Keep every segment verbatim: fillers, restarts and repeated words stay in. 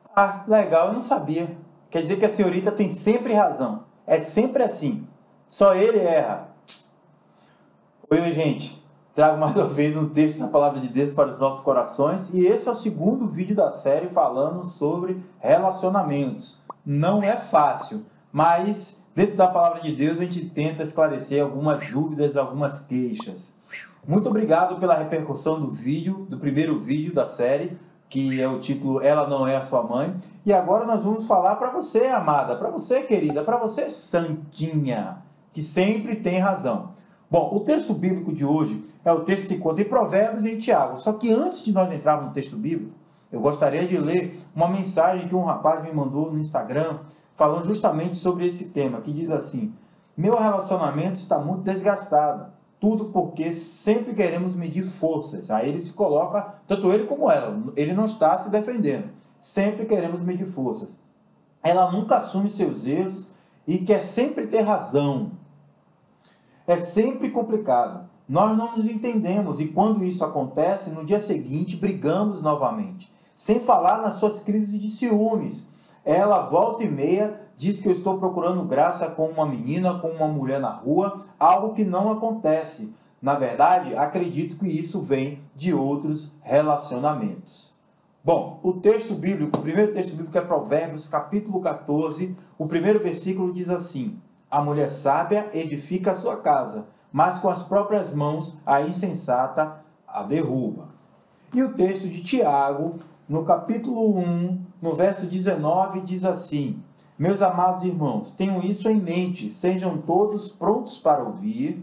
Ah, legal, eu não sabia. Quer dizer que a senhorita tem sempre razão. É sempre assim. Só ele erra. Oi, gente. Trago mais uma vez um texto da Palavra de Deus para os nossos corações. E esse é o segundo vídeo da série falando sobre relacionamentos. Não é fácil, mas dentro da Palavra de Deus a gente tenta esclarecer algumas dúvidas, algumas queixas. Muito obrigado pela repercussão do vídeo, do primeiro vídeo da série, que é o título Ela Não É a Sua Mãe. E agora nós vamos falar para você, amada, para você, querida, para você, santinha, que sempre tem razão. Bom, o texto bíblico de hoje é o texto que se encontra em Provérbios e em Tiago. Só que antes de nós entrarmos no texto bíblico, eu gostaria de ler uma mensagem que um rapaz me mandou no Instagram, falando justamente sobre esse tema, que diz assim: meu relacionamento está muito desgastado. Tudo porque sempre queremos medir forças. Aí ele se coloca, tanto ele como ela, ele não está se defendendo. Sempre queremos medir forças. Ela nunca assume seus erros e quer sempre ter razão. É sempre complicado. Nós não nos entendemos e quando isso acontece, no dia seguinte brigamos novamente. Sem falar nas suas crises de ciúmes. Ela volta e meia diz que eu estou procurando graça com uma menina, com uma mulher na rua, algo que não acontece. Na verdade, acredito que isso vem de outros relacionamentos. Bom, o texto bíblico, o primeiro texto bíblico é Provérbios, capítulo quatorze, o primeiro versículo diz assim: a mulher sábia edifica a sua casa, mas com as próprias mãos a insensata a derruba. E o texto de Tiago, no capítulo um, no verso dezenove, diz assim: meus amados irmãos, tenham isso em mente, sejam todos prontos para ouvir,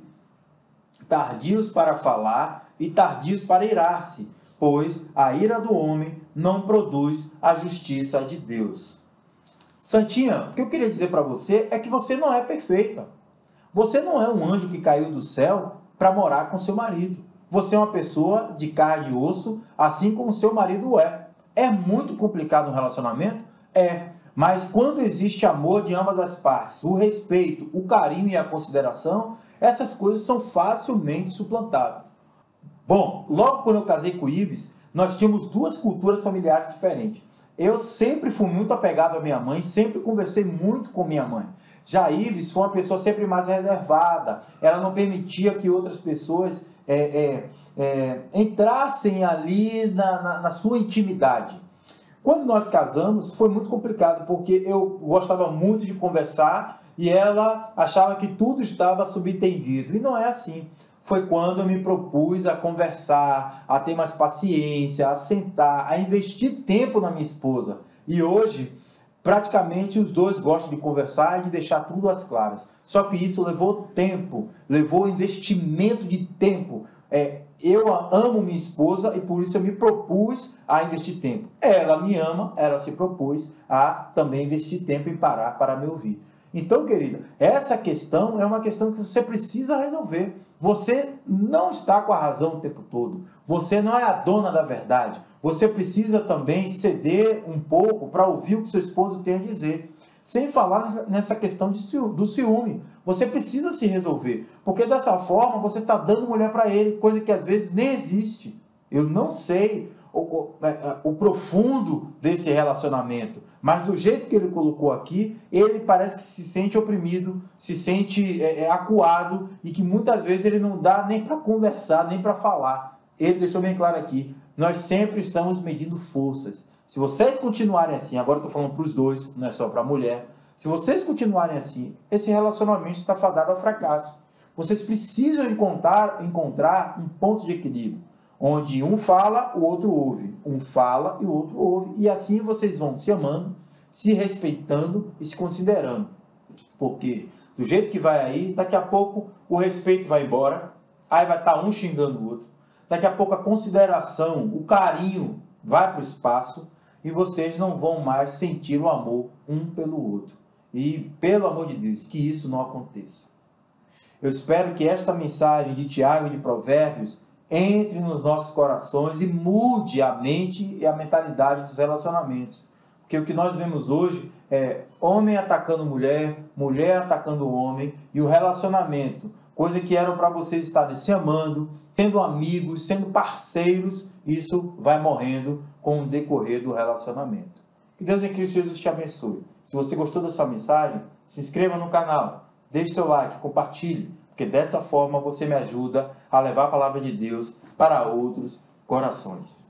tardios para falar e tardios para irar-se, pois a ira do homem não produz a justiça de Deus. Santinha, o que eu queria dizer para você é que você não é perfeita. Você não é um anjo que caiu do céu para morar com seu marido. Você é uma pessoa de carne e osso, assim como seu marido é. É muito complicado um relacionamento? É. Mas quando existe amor de ambas as partes, o respeito, o carinho e a consideração, essas coisas são facilmente suplantáveis. Bom, logo quando eu casei com o Ives, nós tínhamos duas culturas familiares diferentes. Eu sempre fui muito apegado à minha mãe, sempre conversei muito com minha mãe. Já a Ives foi uma pessoa sempre mais reservada. Ela não permitia que outras pessoas é, é, é, entrassem ali na, na, na sua intimidade. Quando nós casamos, foi muito complicado, porque eu gostava muito de conversar e ela achava que tudo estava subentendido. E não é assim. Foi quando eu me propus a conversar, a ter mais paciência, a sentar, a investir tempo na minha esposa. E hoje, praticamente os dois gostam de conversar e de deixar tudo às claras. Só que isso levou tempo, levou investimento de tempo. É, eu amo minha esposa e por isso eu me propus a investir tempo. Ela me ama, ela se propôs a também investir tempo em parar para me ouvir. Então, querida, essa questão é uma questão que você precisa resolver. Você não está com a razão o tempo todo. Você não é a dona da verdade. Você precisa também ceder um pouco para ouvir o que seu esposo tem a dizer. Sem falar nessa questão de ciúme, do ciúme. Você precisa se resolver. Porque dessa forma você está dando mulher para ele, coisa que às vezes nem existe. Eu não sei o, o, o profundo desse relacionamento. Mas do jeito que ele colocou aqui, ele parece que se sente oprimido, se sente é, é, acuado e que muitas vezes ele não dá nem para conversar, nem para falar. Ele deixou bem claro aqui, nós sempre estamos medindo forças. Se vocês continuarem assim, agora eu estou falando para os dois, não é só para a mulher, se vocês continuarem assim, esse relacionamento está fadado ao fracasso. Vocês precisam encontrar, encontrar um ponto de equilíbrio, onde um fala, o outro ouve. Um fala e o outro ouve. E assim vocês vão se amando, se respeitando e se considerando. Porque do jeito que vai aí, daqui a pouco o respeito vai embora, aí vai estar um xingando o outro. Daqui a pouco a consideração, o carinho vai para o espaço e vocês não vão mais sentir o amor um pelo outro. E, pelo amor de Deus, que isso não aconteça. Eu espero que esta mensagem de Tiago e de Provérbios entre nos nossos corações e mude a mente e a mentalidade dos relacionamentos. Porque o que nós vemos hoje é homem atacando mulher, mulher atacando homem, e o relacionamento, coisa que eram para vocês estarem se amando, tendo amigos, sendo parceiros, isso vai morrendo com o decorrer do relacionamento. Que Deus em Cristo Jesus te abençoe. Se você gostou dessa mensagem, se inscreva no canal, deixe seu like, compartilhe, porque dessa forma você me ajuda a levar a palavra de Deus para outros corações.